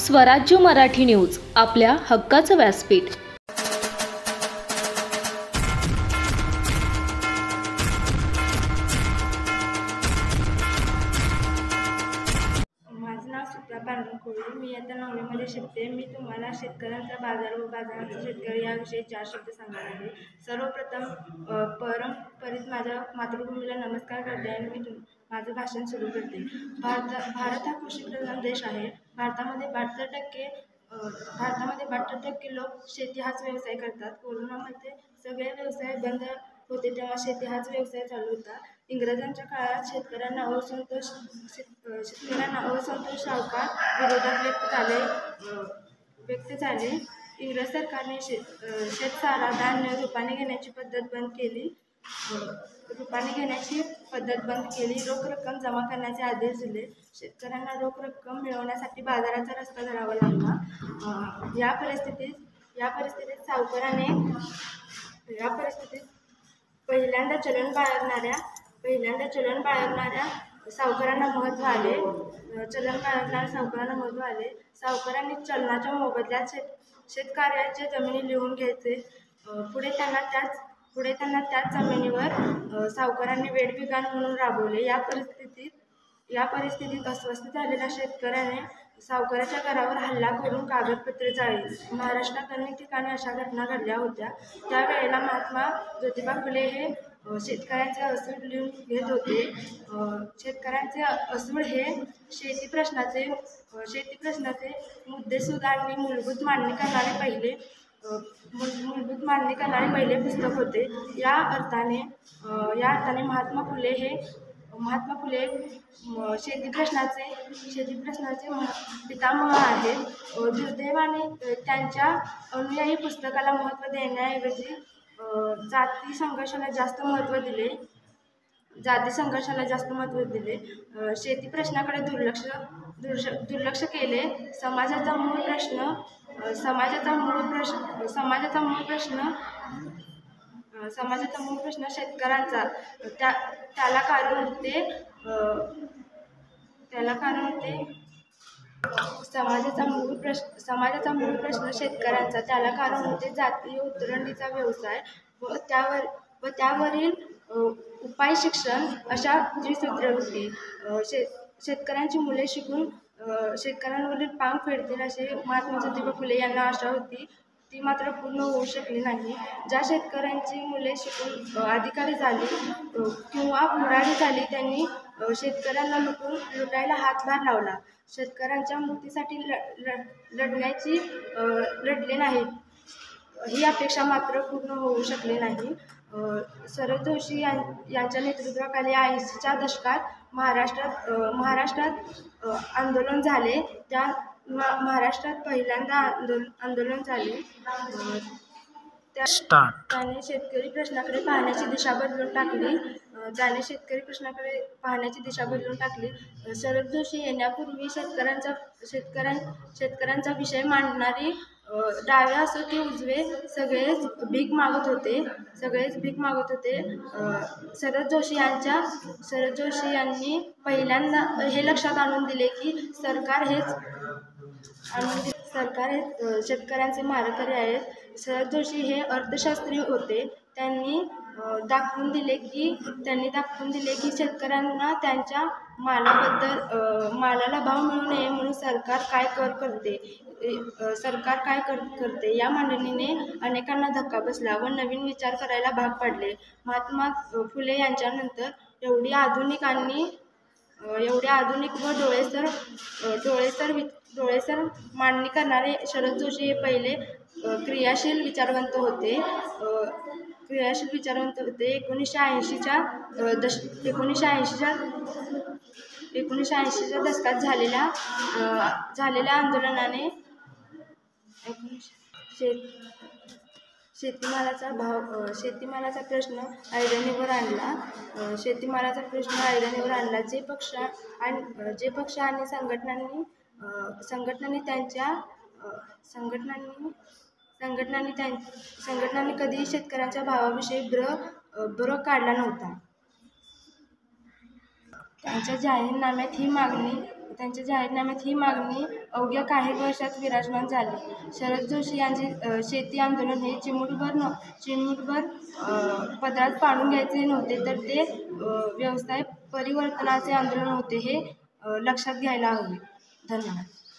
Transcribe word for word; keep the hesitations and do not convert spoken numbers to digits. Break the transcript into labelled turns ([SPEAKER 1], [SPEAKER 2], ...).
[SPEAKER 1] स्वराज्य मराठी न्यूज, आपल्या हक्काचं व्यासपीठ।
[SPEAKER 2] माझं नाव सुप्रिया पांडुरंग कोळी, मी आता नववीमध्ये शिकते। मी तुम्हाला शेतकऱ्यांचा बाजार व बाजाराचा शेतकरी याविषयी चार शब्द सांगणार आहे। सर्वप्रथम परंपरित माझ्या मातृभूमीला नमस्कार करते आणि मी माझं भाषण सुरू करते। भारत भारत हा कृषीप्रधान देश आहे। भारतामध्ये बहात्तर टक्के भारतामध्ये बहात्तर टक्के लोक शेती हाच व्यवसाय करतात। कोरोनामध्ये सगळे व्यवसाय बंद होते तेव्हा शेती हाच व्यवसाय चालू होता। इंग्रजांच्या काळात शेतकऱ्यांना असंतोष शेतकऱ्यांना असंतोष सावकार विरोधात व्यक्त झाले व्यक्त झाले इंग्रज सरकारने शेत शेतसारा धान्य रुपाने घेण्याची पद्धत बंद केली रुपाने घेण्याची पद्धत बंद केली रोख रक्कम जमा करण्याचे आदेश दिले। शेतकऱ्यांना रोख रक्कम मिळवण्यासाठी बाजाराचा रस्ता धरावा लागला। या परिस्थितीत या परिस्थितीत सावकाराने या परिस्थितीत पहिल्यांदा चलन बाळगणाऱ्या पहिल्यांदा चलन बाळगणाऱ्या सावकारांना महत्त्व आले चलन बाळगणाऱ्या सावकारांना महत्त्व आले सावकारांनी चलनाच्या मोबदल्यात शेत शेतकऱ्याचे जमिनी लिहून घ्यायचे। पुढे त्यांना त्याच पुढे त्यांना त्याच जमिनीवर सावकारांनी वेठबिगाण म्हणून राबवले। या परिस्थितीत या परिस्थितीत अस्वस्थ झालेल्या शेतकऱ्याने सावकाराच्या घरावर हल्ला करून कागदपत्रे जाळली। महाराष्ट्रात अनेक ठिकाणी अशा घटना घडल्या होत्या। त्यावेळेला महात्मा ज्योतिबा फुले हे शेतकऱ्यांचे असूड लिहून घेत होते। शेतकऱ्यांचे असूड हे शेती प्रश्नाचे शेती प्रश्नाचे मुद्देसूद आणि मूलभूत मांडणी करणारे पहिले मूलभूत मांडणी करणारे पहिले पुस्तक होते। या अर्थाने या अर्थाने महात्मा फुले हे महात्मा फुले शेती प्रश्नाचे शेती प्रश्नाचे पितामह आहेत। दुर्दैवाने त्यांच्या अनुयायी पुस्तकाला महत्त्व देण्याऐवजी जाती संघर्षाला जास्त महत्त्व दिले जाती संघर्षाला जास्त महत्त्व दिले शेती प्रश्नाकडे दुर्लक्ष दुर्लक्ष केले। समाजाचा मूळ प्रश्न समाजाचा मूळ प्रश्न समाजाचा मूळ प्रश्न समाजाचा मूळ प्रश्न शेतकऱ्यांचा त्या त्याला कारण होते त्याला कारण होते समाजाचा मूळ प्रश्न समाजाचा मूळ प्रश्न शेतकऱ्यांचा त्याला कारण होते जातीय उतरंडीचा व्यवसाय व त्यावर व त्यावरील उपाय शिक्षण अशा जी सूत्रे होती। शे शेतकऱ्यांची मुले शिकून शेतकऱ्यांवरील पांग फेडतील असे महात्मा ज्योतिबा फुले यांना आशा होती, ती मात्र पूर्ण होऊ शकली नाही। ज्या शेतकऱ्यांची मुले शिकून अधिकारी झाली किंवा पुढारी झाली त्यांनी शेतकऱ्यांना लुटून लुटायला हातभार लावला। शेतकऱ्यांच्या मुक्तीसाठी लढण्याची लढले नाहीत ही अपेक्षा मात्र पूर्ण होऊ शकली नाही। शरद जोशी यांच्या नेतृत्वाखाली ऐंशीच्या दशकात महाराष्ट्रात महाराष्ट्रात आंदोलन झाले। त्या महाराष्ट्रात पहिल्यांदा आंदोलन आंदोलन झाले त्याने शेतकरी प्रश्नाकडे पाहण्याची दिशा बदलून टाकली त्याने शेतकरी प्रश्नाकडे पाहण्याची दिशा बदलून टाकली। शरद जोशी येण्यापूर्वी शेतकऱ्यांचा शेतकऱ्यां शेतकऱ्यांचा विषय मांडणारी डावे असो की उजवे सगळेच भीक मागत होते सगळेच भीक मागत होते शरद जोशी यांच्या शरद जोशी यांनी पहिल्यांदा हे लक्षात आणून दिले की सरकार हेच आणून सरकार हे शेतकऱ्यांचे मारेकरी आहेत। शरद जोशी हे अर्थशास्त्री होते। त्यांनी दाखवून दिले की त्यांनी दाखवून दिले की शेतकऱ्यांना त्यांच्या मालाबद्दल मालाला भाव मिळू नये म्हणून सरकार काय कर करते सरकार काय कर करते या मांडणीने अनेकांना धक्का बसला व नवीन विचार करायला भाग पाडले। महात्मा फुले यांच्यानंतर एवढी आधुनिक आणि एवढे आधुनिक व डोळेसर डोळेसर डोळेसर मांडणी करणारे शरद जोशी हे पहिले क्रियाशील विचारवंत होते क्रियाशील विचारवंत होते एकोणीसशे ऐंशीच्या दश एकोणीसशे ऐंशीच्या एकोणीसशे ऐंशीच्या दशकात झालेल्या झालेल्या आंदोलनाने शेत शेतीमालाचा भाव शेतीमालाचा प्रश्न ऐरणीवर आणला शेतीमालाचा प्रश्न ऐरणीवर आणला जे पक्ष आणि जे पक्ष आणि संघटनांनी संघटनांनी त्यांच्या संघटनांनी संघटनांनी त्यां संघटनांनी कधीही शेतकऱ्यांच्या भावाविषयी ब्र ब्र काढला नव्हता। त्यांच्या जाहीरनाम्यात ही मागणी त्यांच्या जाहीरनाम्यात ही मागणी अवघ्या काही वर्षात विराजमान झाली. शरद जोशी यांचे अ, शेती आंदोलन हे चिमूटभर न चिमूटभर अ, पदरात पाडून घ्यायचे नव्हते, तर ते अ, व्यवसाय परिवर्तनाचे आंदोलन होते हे अ, लक्षात घ्यायला हवे. धन्यवाद.